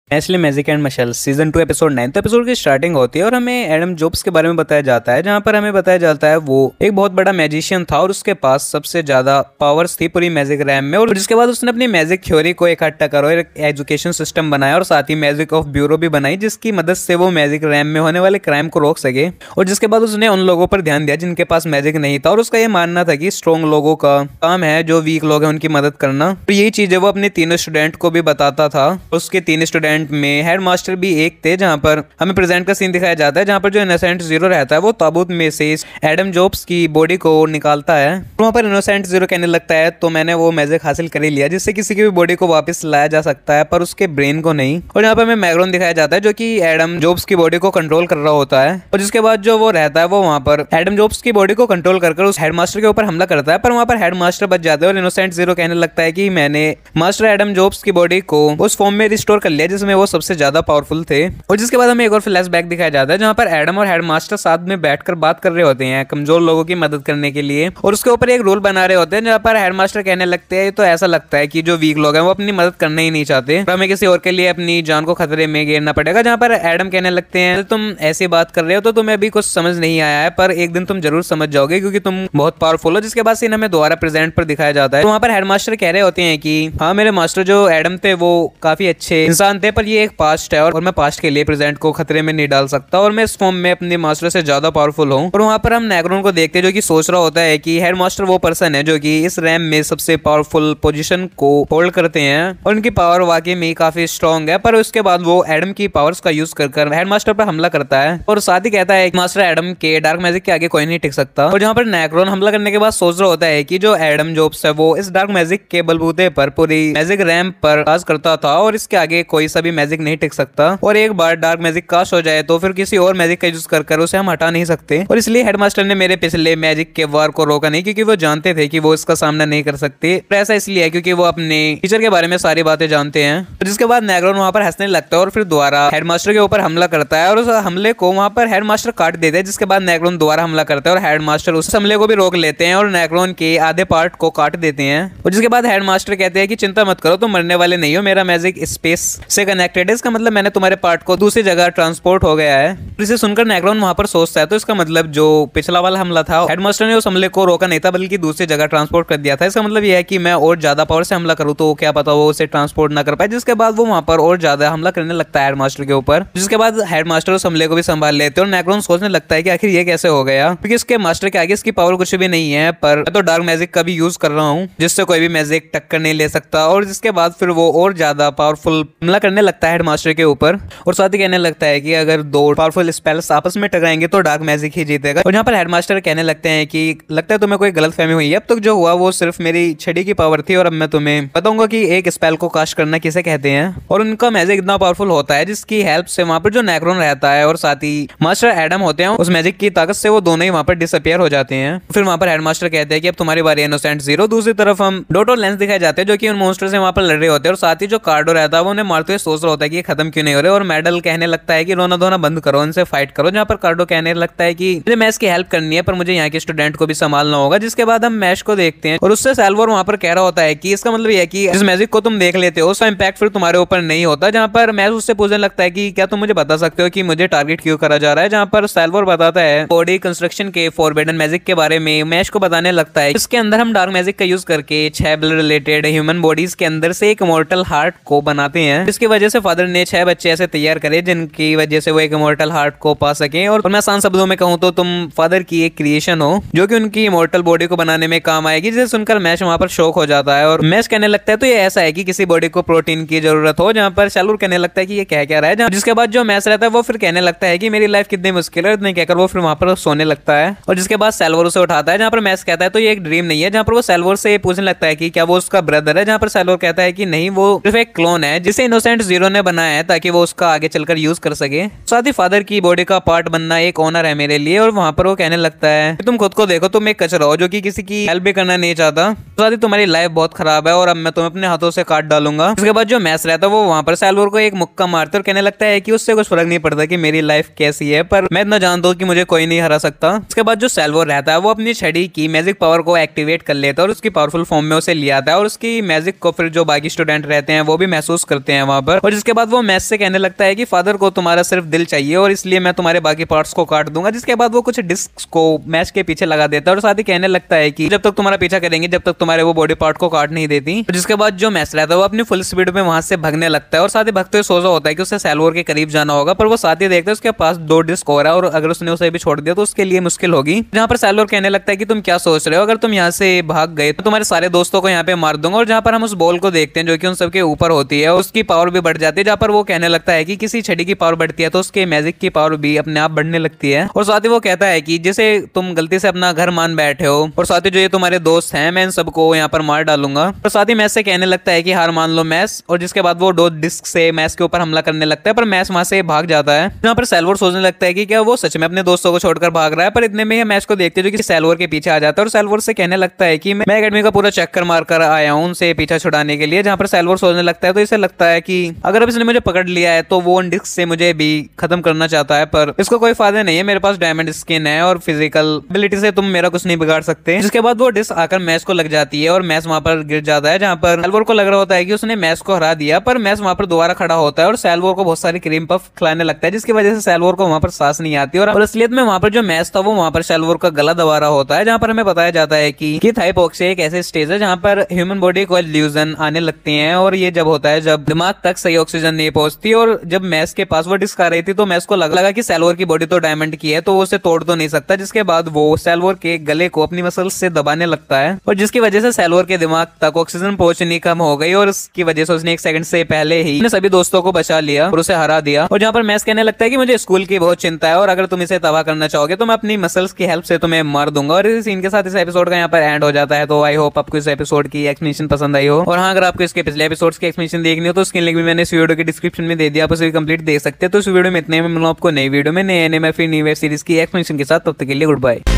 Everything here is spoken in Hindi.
Ashley magic and muscle season 2 episode 9। तो एपिसोड की स्टार्टिंग होती है और हमें एडम जॉब्स के बारे में बताया जाता है, जहां पर हमें बताया जाता है वो एक बहुत बड़ा मैजिशियन था और उसके पास सबसे ज्यादा पावर्स थी पूरी मैजिक रैम में। और जिसके बाद उसने अपनी मैजिक थ्योरी को इकट्ठा करो, एक एजुकेशन सिस्टम बनाया और साथ ही मैजिक ऑफ ब्यूरो भी बनाई, जिसकी मदद से वो मैजिक रैम में होने वाले क्राइम को रोक सके। और जिसके बाद उसने उन लोगों पर ध्यान दिया जिनके पास मैजिक नहीं था, और उसका ये मानना था कि स्ट्रॉन्ग लोगों का काम है जो वीक लोग हैं उनकी मदद करना। तो यही चीज है वो अपने तीनों स्टूडेंट को भी बताता था। उसके तीन स्टूडेंट में हेड मास्टर भी एक थे, जहां पर हमें प्रेजेंट का सीन दिखाया जाता है, जहां पर जो इनोसेंट जीरो रहता है वो ताबूत में से एडम जॉब्स की बॉडी को निकालता है। वहां पर इनोसेंट जीरो कहने लगता है तो मैंने वो मैजिक हासिल कर ही लिया जिससे किसी की भी बॉडी को वापस लाया जा सकता है, पर उसके ब्रेन को नहीं। और यहाँ पर हमें मैग्रोन दिखाया जाता है जो कि एडम जॉब्स की बॉडी को कंट्रोल कर रहा होता है। और जिसके बाद जो वो रहता है वो वहां पर एडम जॉब्स की बॉडी को कंट्रोल कर उस हेडमास्टर के ऊपर हमला करता है, पर वहां पर हेडमास्टर बच जाते हैं और इनोसेंट जीरो कहने लगता है कि मैंने मास्टर एडम जॉब्स की बॉडी को उस फॉर्म में रिस्टोर कर लिया जिसमें वो सबसे ज्यादा पावरफुल थे। और जिसके बाद हमें एक और फ्लैशबैक दिखाया जाता है जहां पर एडम और हेडमास्टर साथ में बैठकर बात कर रहे होते हैं कमजोर लोगों की मदद करने के लिए, और उसके ऊपर एक रूल बना रहे होते हैं जहां पर हेडमास्टर कहने लगते हैं तो ऐसा लगता है कि जो वीक लोग हैं वो अपनी मदद करना ही नहीं चाहते, तो हमें किसी और के लिए अपनी जान को खतरे में घेरना पड़ेगा। जहां पर एडम कहने लगते हैं तुम ऐसी बात कर रहे हो तो तुम्हें अभी कुछ समझ नहीं आया है, पर एक दिन तुम जरूर समझ जाओगे क्योंकि तुम बहुत पावरफुल हो। जिसके बाद सीन हमें दोबारा प्रेजेंट पर दिखाया जाता है। तो वहां पर हेडमास्टर कह रहे होते हैं कि हाँ मेरे मास्टर जो एडम थे वो काफी अच्छे इंसान थे, पर ये एक पास्ट है और मैं पास्ट के लिए प्रेजेंट को खतरे में नहीं डाल सकता और मैं इस फॉर्म में अपने मास्टर से ज्यादा पावरफुल हूँ। और वहां पर हम नेग्रोन को देखते हैं जो कि सोच रहा होता है कि हेडमास्टर वो पर्सन है जो कि इस रैम में सबसे पावरफुल पोजीशन को होल्ड करते हैं और उनकी पावर वाकई में काफी स्ट्रॉन्ग है। पर उसके बाद वो एडम की पावर्स का यूज कर हेडमास्टर पर हमला करता है और साथ ही कहता है मास्टर एडम के डार्क मैजिक के आगे कोई नहीं टिक सकता। और जहां पर नेग्रोन हमला करने के बाद सोच रहा होता है कि जो एडम जॉब्स है वो इस डार्क मैजिक के बलबूते पर पूरी मैजिक रैम पर राज करता था और इसके आगे कोई सा भी मैजिक नहीं टिक सकता, और एक बार डार्क मैजिक कास्ट हो जाए तो फिर किसी और मैजिक का यूज कर उसे हम हटा नहीं सकते। और इसलिए हेडमास्टर ने मेरे पिछले मैजिक के वार को रोका नहीं, क्योंकि वो जानते थे कि वो इसका सामना नहीं कर सकते। ऐसा इसलिए है क्योंकि वो अपने टीचर के बारे में सारी बातें जानते हैं। तो जिसके बाद नेग्रोन वहां पर हंसने लगता है और फिर दोबारा हेडमास्टर के ऊपर हमला करता है और उस हमले को वहां पर हेडमास्टर काट देते हैं। जिसके बाद नेग्रोन दोबारा हमला करता है और हेडमास्टर उस हमले को भी रोक लेते हैं और नेग्रोन के आधे पार्ट को काट देते हैं। और जिसके बाद हेडमास्टर कहते हैं कि चिंता मत करो, तुम मरने वाले नहीं हो, मेरा मैजिक स्पेस से कनेक्टेड है, इसका मतलब मैंने तुम्हारे पार्ट को दूसरी जगह ट्रांसपोर्ट हो गया है। इसे सुनकर नेग्रोन वहां पर सोचता है तो इसका मतलब जो पिछला वाला हमला था हेडमास्टर ने उस हमले को रोका नहीं था बल्कि दूसरी जगह ट्रांसपोर्ट कर दिया था। इसका मतलब यह है कि मैं और ज्यादा पावर से हमला करूं तो क्या पता वो उसे ट्रांसपोर्ट ना कर पाए। जिसके बाद वो वहां पर और ज्यादा हमला करने लगता है हेडमास्टर के ऊपर। जिसके बाद हेडमास्टर उस हमले को भी संभाल लेते हैं और नेग्रोन सोचने लगता है कि आखिर ये कैसे हो गया, क्योंकि इसके मास्टर के आगे इसकी पावर कुछ भी नहीं है, पर मैं तो डार्क मैजिक का भी यूज कर रहा हूँ जिससे कोई भी मैजिक टक्कर नहीं ले सकता। और जिसके बाद फिर वो और ज्यादा पावरफुल हमला करने लगता है हेडमास्टर के ऊपर और साथ ही कहने लगता है कि अगर दो पावरफुल स्पेल्स आपस में टकराएंगे तो डार्क मैजिक ही जीतेगा। और यहाँ पर हेडमास्टर कहने लगते हैं कि लगता है तुम्हें कोई गलतफहमी हुई है, अब तक जो हुआ वो सिर्फ मेरी छड़ी की पावर थी और अब मैं तुम्हें बताऊंगा कि एक स्पेल को कास्ट करना किसे कहते हैं। और उनका मैजिक इतना पावरफुल होता है जिसकी हेल्प से वहां पर जो नेग्रोन रहता है और साथ ही मास्टर एडम होते हैं उस मैजिक की ताकत से वो दोनों ही वहां पर डिसअपियर हो जाते हैं। फिर वहां पर हेडमास्टर कहते हैं कि अब तुम्हारी बारी है इनोसेंट जीरो। दूसरी तरफ हम डोटो लेंस दिखाए जाते हैं जो कि उन मॉन्स्टर से वहां पर लड़ रहे होते हैं और साथ ही जो कार्डो रहता है वो उन्हें मारते हुए सोच रहा होता है कि ये खत्म क्यों नहीं हो रहे। और मेडल कहने लगता है कि रोना धोना बंद करो, इनसे फाइट करो। जहां पर कार्डो कहने लगता है कि मुझे मैच की हेल्प करनी है पर मुझे यहाँ के स्टूडेंट को भी संभालना होगा। जिसके बाद हम मैच को देखते हैं और उससे सैल्वर वहां पर कह रहा होता है कि इसका मतलब यह है कि जिस मैजिक को तुम देख लेते हो उसका इंपैक्ट फिर तुम्हारे ऊपर नहीं होता। जहां पर मैच उससे पूछने लगता है कि क्या तुम मुझे बता सकते हो कि मुझे टारगेट क्यों करा जा रहा है। जहां पर सैल्वर बताता है बॉडी कंस्ट्रक्शन के फॉरबिडन मैजिक के बारे में। मैच को बताने लगता है इसके अंदर हम डार्क मैजिक का यूज करके 6 ब्लड रिलेटेड ह्यूमन बॉडीज के अंदर से एक इमॉर्टल हार्ट को बनाते हैं, जिसकी वजह से फादर ने 6 बच्चे ऐसे तैयार करे जिनकी वजह से वो एक इमॉर्टल हार्ट को पा सके। और मैं आसान शब्दों में कहूं तो तुम फादर की एक क्रिएशन हो जो कि उनकी इमॉर्टल बॉडी को बनाने में काम आएगी। जिसे सुनकर मैच वहां पर शौक हो जाता है और मैच कहने लगता है तो ये ऐसा है कि किसी बॉडी को प्रोटीन की जरूरत हो। जहां पर शैलूर कहने लगता है कि ये क्या रहा है। जिसके बाद जो मैच रहता है वो फिर कहने लगता है कि मेरी लाइफ कितनी मुश्किल है, इतने कहकर वो फिर वहां पर सोने लगता है। और जिसके बाद सैल्वर उसे उठाता है। जहां पर मैच कहता है तो ये एक ड्रीम नहीं है। जहां पर वो सैल्वर से पूछने लगता है कि क्या वो उसका ब्रदर है। जहां पर सैल्वर कहता है कि नहीं, वो सिर्फ एक क्लोन है जिसे इनोसेंट जीरो ने बनाया है ताकि वो उसका आगे चलकर यूज कर सके। साथ ही फादर की बॉडी का पार्ट बनना एक ऑनर है मेरे लिए। और वहां पर वो कहने लगता है तुम खुद को देखो, तुम एक कचरा हो जो कि किसी की हेल्प भी करना नहीं चाहता। साथ ही तुम्हारी लाइफ बहुत खराब है और अब मैं तुम्हें अपने हाथों से काट डालूंगा। उसके बाद जो मैच रहता है वो वहां पर सैल्वर को एक मुक्का मारते और कहने लगता है कि उससे कुछ फर्क नहीं पड़ता कि मेरी लाइफ कैसी है, पर मैं इतना जानता हूँ कि मुझे कोई नहीं हरा सकता। उसके बाद जो सैल्वर रहता है वो अपनी छड़ी की मैजिक पावर को एक्टिवेट कर लेता है और उसकी पावरफुल फॉर्म में उसे ले आता है और उसकी मैजिक को फिर जो बाकी स्टूडेंट रहते हैं वो भी महसूस करते हैं वहां पर। और जिसके बाद वो मैस से कहने लगता है कि फादर को तुम्हारा सिर्फ दिल चाहिए और इसलिए मैं तुम्हारे बाकी पार्ट्स को काट दूंगा। जिसके बाद वो कुछ डिस्क को मैस के पीछे लगा देता है और साथ ही कहने लगता है कि जब तक तुम्हारा पीछा करेंगे जब तक तुम्हारे वो बॉडी पार्ट को काट नहीं देती। जिसके बाद जो मैस रहता है वो अपनी फुल स्पीड में वहां से भागने लगता है और साथ ही भागते हुए सोचा होता है कि उसे सैल्वोर के करीब जाना होगा, पर वो साथ ही देखता है उसके पास 2 डिस्क हो रहा है और अगर उसने उसे भी छोड़ दिया तो उसके लिए मुश्किल होगी। जहां पर सैल्वोर कहने लगता है कि तुम क्या सोच रहे हो, अगर तुम यहाँ से भाग गए तो तुम्हारे सारे दोस्तों को यहाँ पे मार दूंगा। और जहां पर हम उस बॉल को देखते हैं जो कि उन सबके ऊपर होती है, उसकी पावर भी बढ़ जाती है। जहां पर वो कहने लगता है कि किसी छड़ी की पावर बढ़ती है तो उसके मैजिक की पावर भी अपने आप बढ़ने लगती है। और साथ ही वो कहता है कि जैसे तुम गलती से अपना घर मान बैठे हो और साथ ही जो ये तुम्हारे दोस्त हैं मैं इन सबको यहाँ पर मार डालूंगा। और साथ ही मैस से कहने लगता है कि हार मान लो मैस। और जिसके बाद वो 2 डिस्क से मैस के ऊपर हमला करने लगता है, पर मैस वहां से भाग जाता है। जहाँ पर सैल्वोर सोचने लगता है कि क्या वो सच में अपने दोस्तों को छोड़कर भाग रहा है, पर इतने में मैच को देखते जो कि सैल्वोर के पीछे आ जाता है और सैल्वोर से कहने लगता है कि मैं एकेडमी का पूरा चक्कर मारकर आया हूं उनसे पीछा छुड़ाने के लिए। जहां पर सैल्वोर सोचने लगता है तो इसे लगता है कि अगर अब इसने मुझे पकड़ लिया है तो वो उन डिस्क से मुझे भी खत्म करना चाहता है, पर इसको कोई फायदा नहीं है, मेरे पास डायमंड स्किन है और फिजिकल एबिलिटी से तुम मेरा कुछ नहीं बिगाड़ सकते। जिसके बाद वो डिस्क आकर मैच को लग जाती है और मैच वहां पर गिर जाता है। जहां पर सैल्वोर को लग रहा होता है कि उसने मैच को हरा दिया, पर मैच वहां पर दोबारा खड़ा होता है और सैल्वोर को बहुत सारी क्रीम पफ खिलाने लगता है, जिसकी वजह से सैल्वोर को वहां पर सांस नहीं आती। और असलियत में वहां पर जो मैच था वो वहां पर सैल्वोर का गला दबा रहा होता है। जहां पर हमें बताया जाता है कि हाइपोक्सिया एक ऐसे स्टेज है जहां पर ह्यूमन बॉडी को इल्यूजन आने लगती हैं और ये जब होता है जब दिमाग तक सही ऑक्सीजन नहीं पहुंचती। और जब मैस के पास वो डिस्क आ रही थी तो मैस को लगा कि सैल्वोर की बॉडी तो डायमंड की है तो वो उसे तोड़ तो नहीं सकता। जिसके बाद वो सैल्वोर के गले को अपनी मसल्स से दबाने लगता है और जिसकी वजह से सैल्वोर के दिमाग तक ऑक्सीजन पहुंचनी कम हो गई और उसकी वजह से उसने 1 सेकंड से पहले ही अपने सभी दोस्तों को बचा लिया और उसे हरा दिया। और जहां पर मैस कहने लगता है कि मुझे स्कूल की बहुत चिंता है और अगर तुम इसे तबाह करना चाहोगे तो मैं अपनी मसल्स की हेल्प से तुम्हें मार दूंगा। और इस सीन के साथ इस एपिसोड का यहाँ पर एंड हो जाता है। तो आई होप आपको इस एपिसोड की एक्सप्लेनेशन पसंद आई हो। और हाँ, अगर आपको इसके पिछले एपिसोड्स की एक्सप्लेनेशन देखनी हो तो उसकी लिंक भी मैंने इस वीडियो के डिस्क्रिप्शन में दे दिया, आप उसे कंप्लीट देख सकते हैं। तो इस वीडियो में इतने में मिलूं आपको नई वीडियो में नए फिर नई वेब सीरीज की एक्सप्लेनेशन के साथ। तब तक के लिए गुड बाय।